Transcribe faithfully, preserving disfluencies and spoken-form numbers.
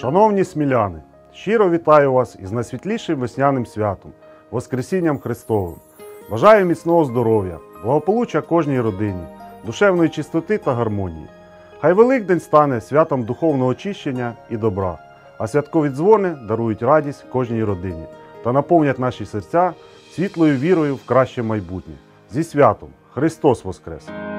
Шановні сміляни, щиро вітаю вас із найсвітлішим весняним святом – Воскресінням Христовим. Бажаю міцного здоров'я, благополуччя кожній родині, душевної чистоти та гармонії. Хай Великдень стане святом духовного очищення і добра, а святкові дзвони дарують радість кожній родині та наповнять наші серця світлою вірою в краще майбутнє. Зі святом! Христос Воскрес!